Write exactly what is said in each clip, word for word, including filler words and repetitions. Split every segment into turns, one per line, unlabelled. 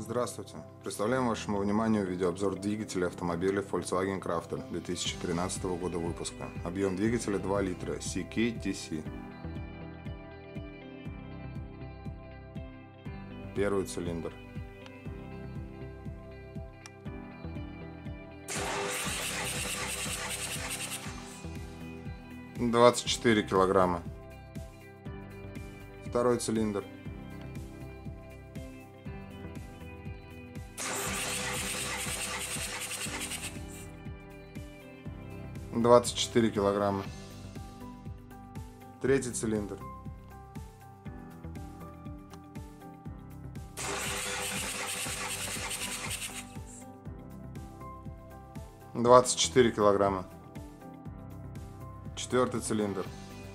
Здравствуйте! Представляем вашему вниманию видеообзор двигателя автомобиля Volkswagen Crafter две тысячи тринадцатого года выпуска. Объем двигателя два литра, си кей ти си. Первый цилиндр. двадцать четыре килограмма. Второй цилиндр. двадцать четыре килограмма. Третий цилиндр. двадцать четыре килограмма. Четвертый цилиндр.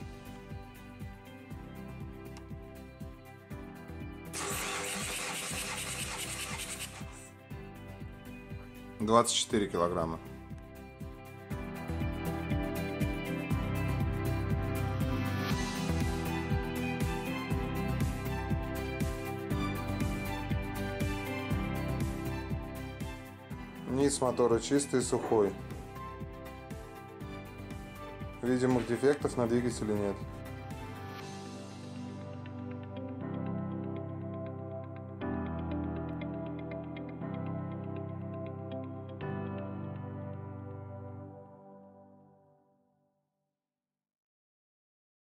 двадцать четыре килограмма. Низ мотора чистый и сухой. Видимых дефектов на двигателе нет.